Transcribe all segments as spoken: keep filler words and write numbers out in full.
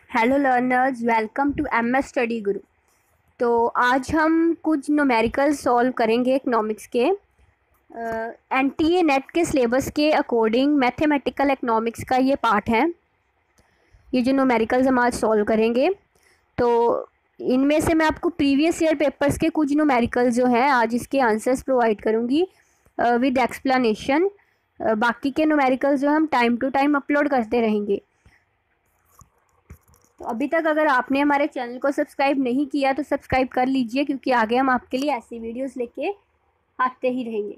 Hello learners, welcome to M S study guru. तो आज हम कुछ न्यूमेरिकल सॉल्व करेंगे इकनॉमिक्स के एन टी ए नेट के सिलेबस के अकॉर्डिंग। मैथमेटिकल इकनॉमिक्स का ये पार्ट है। ये जो न्यूमेरिकल्स हम आज सॉल्व करेंगे, तो इनमें से मैं आपको प्रीवियस ईयर पेपर्स के कुछ न्यूमेरिकल जो हैं आज इसके आंसर्स प्रोवाइड करूँगी विद एक्सप्लेनेशन। बाकी के न्यूमेरिकल्स जो हम टाइम टू टाइम अपलोड करते रहेंगे। तो अभी तक अगर आपने हमारे चैनल को सब्सक्राइब नहीं किया तो सब्सक्राइब कर लीजिए, क्योंकि आगे हम आपके लिए ऐसी वीडियोस लेके आते ही रहेंगे।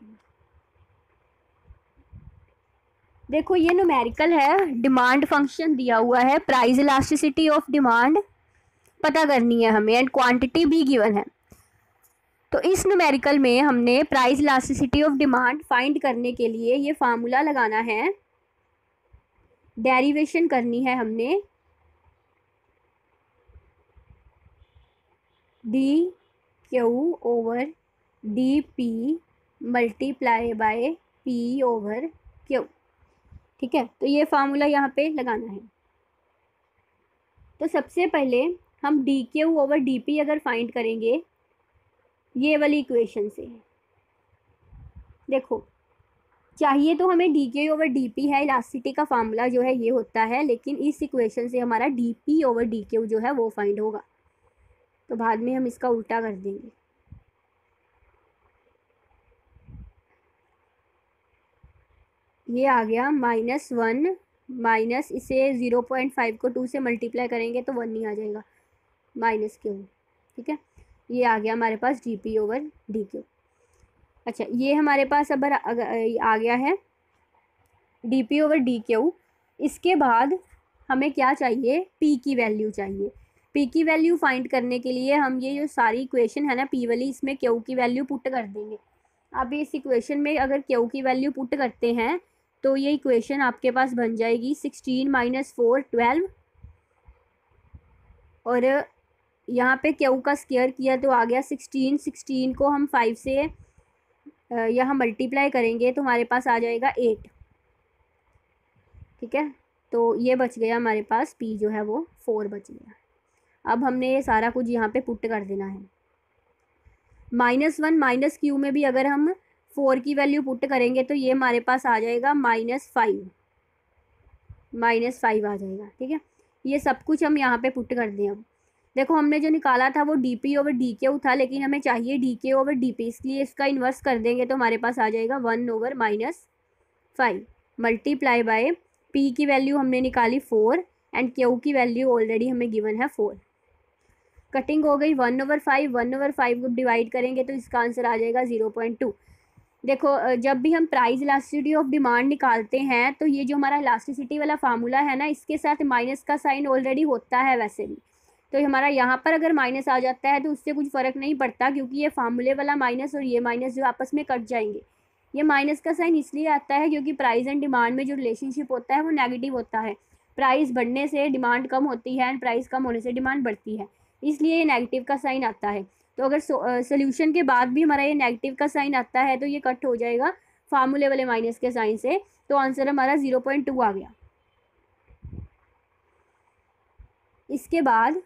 देखो, ये न्यूमेरिकल है, डिमांड फंक्शन दिया हुआ है, प्राइस इलास्टिसिटी ऑफ डिमांड पता करनी है हमें एंड क्वांटिटी भी गिवन है। तो इस न्यूमेरिकल में हमने price elasticity of demand find करने के लिए ये फार्मूला लगाना है, डेरिवेशन करनी है हमने। D Q over D P multiply by P over Q. ठीक है, तो ये फार्मूला यहाँ पे लगाना है। तो सबसे पहले हम D Q over D P अगर फाइंड करेंगे ये वाली इक्वेशन से, देखो चाहिए तो हमें D Q over D P है, इलास्टिसिटी का फार्मूला जो है ये होता है, लेकिन इस इक्वेशन से हमारा D P over D Q जो है वो फाइंड होगा। तो बाद में हम इसका उल्टा कर देंगे। ये आ गया माइनस वन, माइनस इसे ज़ीरो पॉइंट फाइव को टू से मल्टीप्लाई करेंगे तो वन नहीं आ जाएगा, माइनस क्यू। ठीक है, ये आ गया हमारे पास D P over D Q. अच्छा, ये हमारे पास अब आ गया है D P over D Q. इसके बाद हमें क्या चाहिए, पी की वैल्यू चाहिए। पी की वैल्यू फाइंड करने के लिए हम ये जो सारी इक्वेशन है ना पी वाली, इसमें क्यू की वैल्यू पुट कर देंगे। अब इस इक्वेशन में अगर क्यू की वैल्यू पुट करते हैं तो ये इक्वेशन आपके पास बन जाएगी सिक्सटीन माइनस फोर ट्वेल्व, और यहाँ पे क्यू का स्क्वायर किया तो आ गया सिक्सटीन। सिक्सटीन को हम फाइव से यहाँ मल्टीप्लाई करेंगे तो हमारे पास आ जाएगा एट। ठीक है, तो ये बच गया हमारे पास, पी जो है वो फोर बच गया। अब हमने ये सारा कुछ यहाँ पे पुट कर देना है। माइनस वन माइनस क्यू में भी अगर हम फोर की वैल्यू पुट करेंगे तो ये हमारे पास आ जाएगा माइनस फाइव, माइनस फाइव आ जाएगा। ठीक है, ये सब कुछ हम यहाँ पे पुट कर दें। अब देखो, हमने जो निकाला था वो D P over D Q था, लेकिन हमें चाहिए डी के ओवर डी पी, इसलिए इसका इन्वर्स कर देंगे तो हमारे पास आ जाएगा one over minus five multiply by P की वैल्यू हमने निकाली फोर एंड क्यू की वैल्यू ऑलरेडी हमें गिवन है फोर। कटिंग हो गई, one over five, one over five को डिवाइड करेंगे तो इसका आंसर आ जाएगा ज़ीरो पॉइंट टू। देखो, जब भी हम प्राइस इलास्टिसिटी ऑफ डिमांड निकालते हैं तो ये जो हमारा इलास्टिसिटी वाला फार्मूला है ना, इसके साथ माइनस का साइन ऑलरेडी होता है वैसे भी। तो हमारा यहाँ पर अगर माइनस आ जाता है तो उससे कुछ फ़र्क नहीं पड़ता, क्योंकि ये फार्मूले वाला माइनस और ये माइनस जो आपस में कट जाएंगे। ये माइनस का साइन इसलिए आता है क्योंकि प्राइस एंड डिमांड में जो रिलेशनशिप होता है वो नेगेटिव होता है। प्राइस बढ़ने से डिमांड कम होती है एंड प्राइस कम होने से डिमांड बढ़ती है, इसलिए ये नेगेटिव का साइन आता है। तो अगर सोल्यूशन के बाद भी हमारा ये नेगेटिव का साइन आता है तो ये कट हो जाएगा फार्मूले वाले माइनस के साइन से। तो आंसर हमारा ज़ीरो पॉइंट टू आ गया। इसके बाद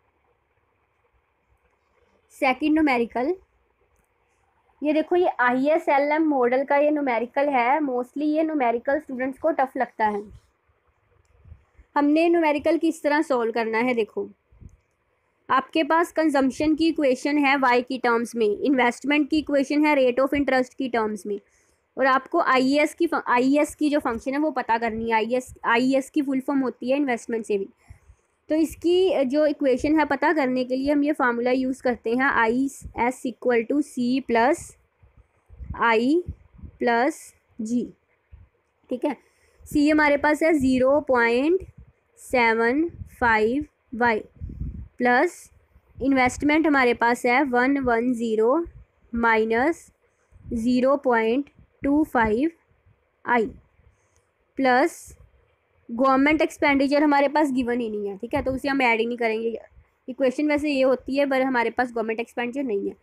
सेकंड न्यूमेरिकल, ये देखो, ये I S L M model का ये न्यूमेरिकल है। मोस्टली ये न्यूमेरिकल स्टूडेंट्स को टफ लगता है। हमने न्यूमेरिकल किस तरह सॉल्व करना है, देखो आपके पास कंजम्पशन की इक्वेशन है वाई की टर्म्स में, इन्वेस्टमेंट की इक्वेशन है रेट ऑफ इंटरेस्ट की टर्म्स में, और आपको आई एस की आई एस की जो फंक्शन है वो पता करनी है। आई एस आई एस की फुल फॉर्म होती है इन्वेस्टमेंट सेविंग। तो इसकी जो इक्वेशन है पता करने के लिए हम ये फार्मूला यूज़ करते हैं, I S equal to C plus I plus G. ठीक है, सी हमारे पास है zero point seven five Y plus investment हमारे पास है one one zero minus zero point two five I plus government expenditure हमारे पास गिवन ही नहीं है। ठीक है, तो उसे हम ऐड ही नहीं करेंगे। इक्वेशन वैसे ये होती है पर हमारे पास गवर्नमेंट एक्सपेंडिचर नहीं है।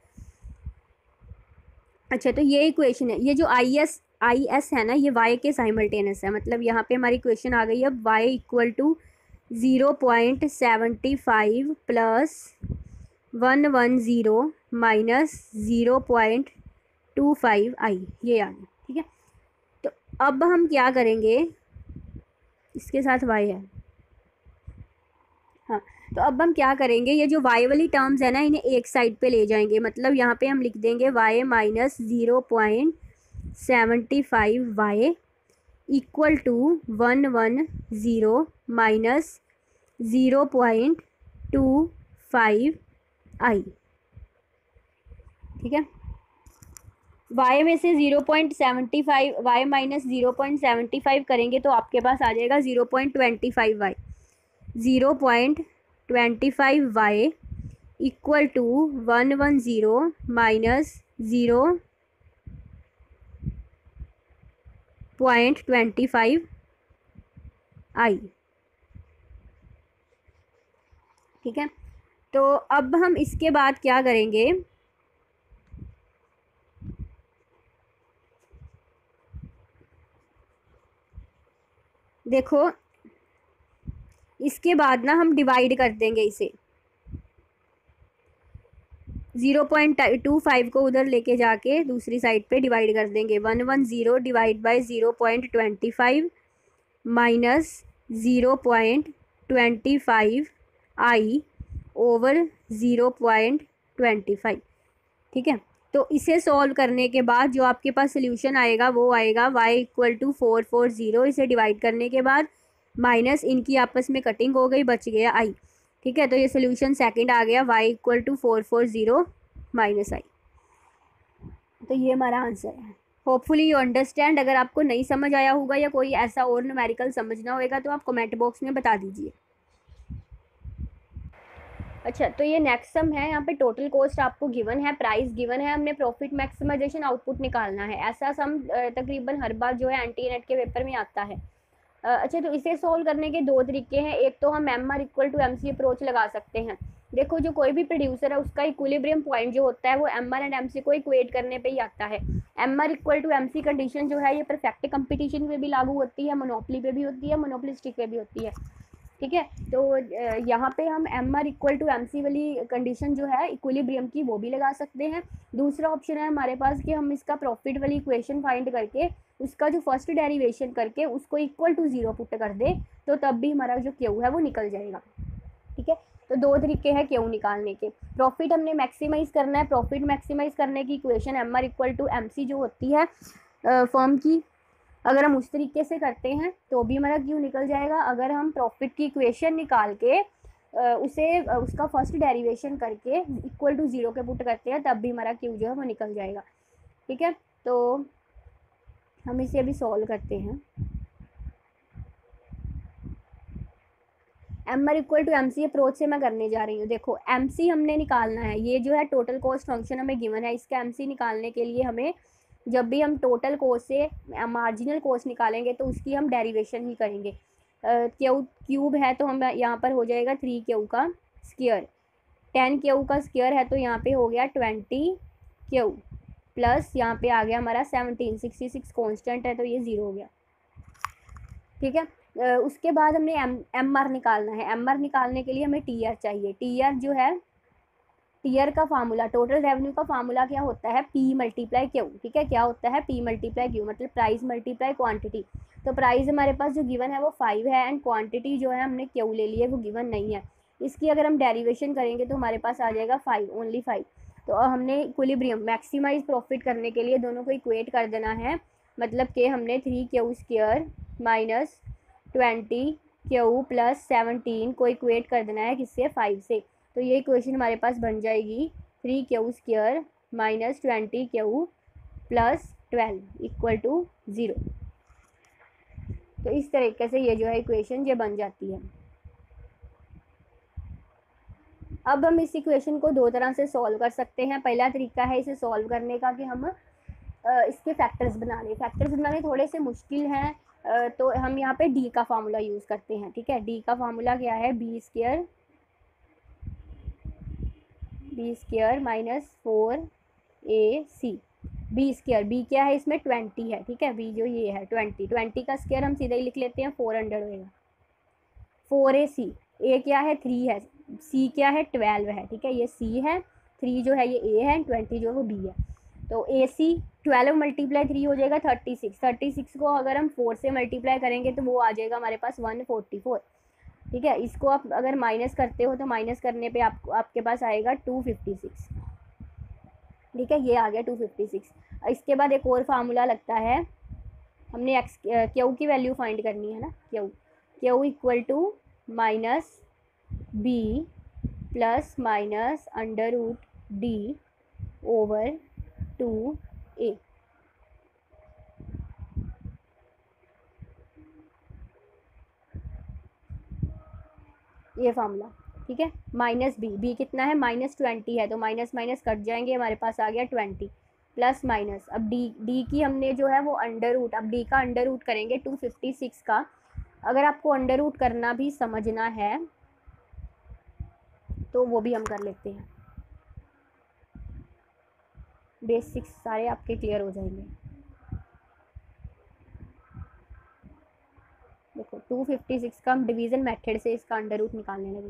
अच्छा, तो ये इक्वेशन है, ये जो आई एस आई एस है ना, ये वाई के साइमल्टेनियस है। मतलब यहाँ पे हमारी इक्वेशन आ गई है Y equal to zero point seventy five plus one one zero minus zero point two five I, ये आ गया। ठीक है, तो अब हम क्या करेंगे, इसके साथ वाई है, हाँ, तो अब हम क्या करेंगे, ये जो वाई वाली टर्म्स है ना, इन्हें एक साइड पे ले जाएंगे। मतलब यहाँ पे हम लिख देंगे Y minus zero point seventy five Y equal to one one zero minus zero point two five I. ठीक है, y में से zero point seventy five Y minus zero point seventy five करेंगे तो आपके पास आ जाएगा zero point twenty five Y. Zero point twenty five Y equal to one one zero minus zero point twenty five I. ठीक है, तो अब हम इसके बाद क्या करेंगे, देखो इसके बाद ना हम डिवाइड कर देंगे इसे, ज़ीरो पॉइंट टू फाइव को उधर लेके जाके दूसरी साइड पे डिवाइड कर देंगे। One one zero divide by zero point twenty five minus zero point twenty five I over zero point twenty five. ठीक है, तो इसे सॉल्व करने के बाद जो आपके पास सोल्यूशन आएगा वो आएगा y equal to four four zero. इसे डिवाइड करने के बाद माइनस इनकी आपस में कटिंग हो गई, बच गया i। ठीक है, तो ये सोल्यूशन सेकंड आ गया y equal to four four zero minus I. तो ये हमारा आंसर है। Hopefully you understand. अगर आपको नहीं समझ आया होगा या कोई ऐसा और न्यूमेरिकल समझना होगा तो आप कमेंट बॉक्स में बता दीजिए। अच्छा, तो ये नेक्स्ट सम है, यहाँ पे टोटल कॉस्ट आपको गिवन है, प्राइस गिवन है, हमने प्रॉफिट मैक्सिमाइजेशन आउटपुट निकालना है। ऐसा सम तकरीबन हर बार जो है एनटीए नेट के पेपर में आता है। अच्छा, तो इसे सोल्व करने के दो तरीके हैं। एक तो हम M R equal to M C approach लगा सकते हैं। देखो, जो कोई भी प्रोड्यूसर है उसका इक्विलिब्रियम पॉइंट जो होता है वो M R and M C को इक्वेट करने पे ही आता है। M R equal to M C condition जो है ये परफेक्ट कंपटीशन पे भी लागू होती है, मोनोपोली पे भी होती है, मोनोपोलिस्टिक पे भी होती है। ठीक है, तो यहाँ पे हम M R equal to M C वाली कंडीशन जो है इक्विलिब्रियम की वो भी लगा सकते हैं। दूसरा ऑप्शन है हमारे पास कि हम इसका प्रॉफिट वाली इक्वेशन फाइंड करके उसका जो फर्स्ट डेरिवेशन करके उसको इक्वल टू ज़ीरो पुट कर दे, तो तब भी हमारा जो क्यू है वो निकल जाएगा। ठीक है, तो दो तरीके हैं क्यू निकालने के। प्रॉफिट हमने मैक्सिमाइज करना है, प्रॉफिट मैक्सिमाइज करने की equation M R equal to M C जो होती है फर्म की, अगर हम उस तरीके से करते हैं तो भी हमारा क्यू निकल जाएगा। अगर हम प्रॉफिट की इक्वेशन निकाल के उसे उसका फर्स्ट डेरिवेशन करके इक्वल टू ज़ीरो के पुट करते हैं तब भी हमारा क्यू जो है वो निकल जाएगा। ठीक है, तो हम इसे अभी सॉल्व करते हैं। M R equal to M C approach से मैं करने जा रही हूँ। देखो, एम सी हमने निकालना है, ये जो है टोटल कॉस्ट फंक्शन हमें गिवन है, इसका एम सी निकालने के लिए हमें जब भी हम टोटल कॉस्ट से मार्जिनल कॉस्ट निकालेंगे तो उसकी हम डेरिवेशन ही करेंगे। क्यू क्यूब है तो हम यहाँ पर हो जाएगा थ्री क्यू का स्क्वायर, टेन क्यू का स्क्वायर है तो यहाँ पे हो गया ट्वेंटी क्यू प्लस यहाँ पे आ गया हमारा सेवनटीन, सिक्सटी सिक्स कॉन्स्टेंट है तो ये ज़ीरो हो गया। ठीक है, उसके बाद हमने एम एम आर निकालना है। एम आर निकालने के लिए हमें टी आर चाहिए। टी आर जो है, टी आर का फार्मूला, टोटल रेवेन्यू का फार्मूला क्या होता है, पी मल्टीप्लाई क्यू। ठीक है, क्या होता है, पी मल्टीप्लाई क्यू, मतलब प्राइस मल्टीप्लाई क्वांटिटी। तो प्राइस हमारे पास जो गिवन है वो फाइव है एंड क्वांटिटी जो है हमने क्यू ले ली है वो गिवन नहीं है। इसकी अगर हम डेरिवेशन करेंगे तो हमारे पास आ जाएगा फाइव, ओनली फाइव। तो हमने इक्विलिब्रियम मैक्सिमाइज प्रॉफिट करने के लिए दोनों को इक्वेट कर देना है। मतलब कि हमने three Q square minus twenty Q plus seventeen को इक्वेट कर देना है किससे, फाइव से। तो ये इक्वेशन हमारे पास बन जाएगी three Q square minus twenty Q plus twelve equal to zero. तो इस तरीके से ये जो है इक्वेशन ये बन जाती है। अब हम इस इक्वेशन को दो तरह से सॉल्व कर सकते हैं। पहला तरीका है इसे सॉल्व करने का कि हम इसके फैक्टर्स बना लें। फैक्टर्स बनाने थोड़े से मुश्किल हैं, तो हम यहाँ पे डी का फार्मूला यूज़ करते हैं। ठीक है, डी का फार्मूला क्या है, B square B square minus four A C. B square, B क्या है इसमें, ट्वेंटी है। ठीक है, बी जो ये है ट्वेंटी, ट्वेंटी का स्क्वायर हम सीधा ही लिख लेते हैं, फोर हंड्रेड होएगा। फोर ए सी, ए क्या है थ्री है, सी क्या है ट्वेल्व है, ठीक है, ये सी है, थ्री जो है ये ए है, ट्वेंटी जो है वो बी है। तो A C twelve multiply three हो जाएगा थर्टी सिक्स, थर्टी सिक्स को अगर हम फोर से मल्टीप्लाई करेंगे तो वो आ जाएगा हमारे पास वन फोर्टी फोर, ठीक है। इसको आप अगर माइनस करते हो तो माइनस करने पे आपको आपके पास आएगा टू फिफ्टी सिक्स, ठीक है, ये आ गया टू फिफ्टी सिक्स। इसके बाद एक और फार्मूला लगता है, हमने एक्स क्यू की वैल्यू फाइंड करनी है ना, Q Q equal to minus B plus minus under root D over two A. ये फार्मूला, ठीक है। माइनस बी, बी कितना है माइनस ट्वेंटी है, तो माइनस माइनस कट जाएंगे, हमारे पास आ गया ट्वेंटी प्लस माइनस, अब डी डी की हमने जो है वो अंडर रूट, अब डी का अंडर रूट करेंगे टू फिफ्टी सिक्स का। अगर आपको अंडर रूट करना भी समझना है तो वो भी हम कर लेते हैं, बेसिक्स सारे आपके क्लियर हो जाएंगे। देखो टू फिफ्टी सिक्स का हम डिवीज़न मेथड से इसका अंडर रूट निकालने लगे,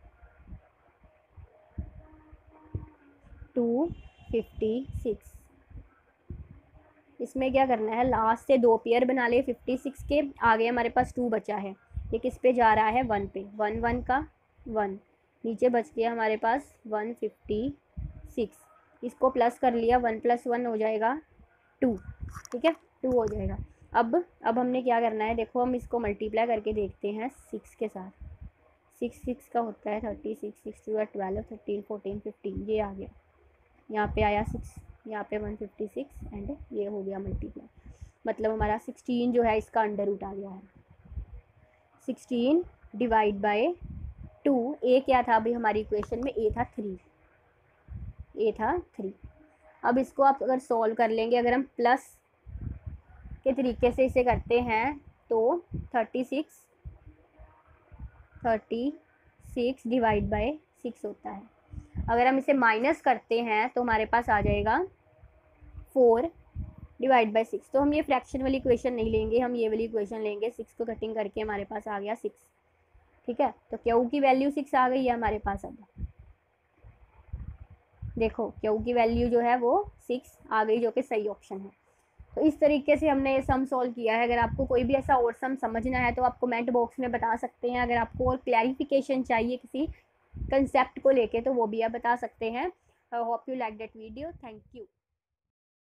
टू फिफ्टी सिक्स, इसमें क्या करना है, लास्ट से दो पेयर बना ले फिफ्टी सिक्स के, आगे हमारे पास टू बचा है, ये किस पे जा रहा है वन पे, वन वन का वन, नीचे बच गया हमारे पास वन फिफ्टी सिक्स, इसको प्लस कर लिया, वन प्लस वन हो जाएगा टू, ठीक है, टू हो जाएगा। अब अब हमने क्या करना है, देखो हम इसको मल्टीप्लाई करके देखते हैं सिक्स के साथ, सिक्स सिक्स का होता है thirty six, six two twelve, thirteen fourteen fifteen, ये आ गया, यहाँ पे आया सिक्स, यहाँ पे वन फिफ्टी सिक्स एंड ये हो गया मल्टीप्लाई, मतलब हमारा सिक्सटीन जो है इसका अंडर रूट आ गया है, sixteen divide by two, A क्या था अभी हमारी इक्वेशन में, ए था थ्री, ए था थ्री। अब इसको आप अगर सॉल्व कर लेंगे, अगर हम प्लस के तरीके से इसे करते हैं तो thirty six thirty six divide by six होता है, अगर हम इसे माइनस करते हैं तो हमारे पास आ जाएगा फोर डिवाइड बाय सिक्स, तो हम ये फ्रैक्शन वाली इक्वेशन नहीं लेंगे, हम ये वाली इक्वेशन लेंगे, सिक्स को कटिंग करके हमारे पास आ गया सिक्स, ठीक है। तो क्यू की वैल्यू सिक्स आ गई है हमारे पास, अब देखो क्यू की वैल्यू जो है वो सिक्स आ गई, जो कि सही ऑप्शन है। तो इस तरीके से हमने ये सम सॉल्व किया है। अगर आपको कोई भी ऐसा और सम समझना है तो आप कमेंट बॉक्स में बता सकते हैं, अगर आपको और क्लैरिफिकेशन चाहिए किसी कंसेप्ट को लेके तो वो भी आप बता सकते हैं। Hope you like that video, thank you.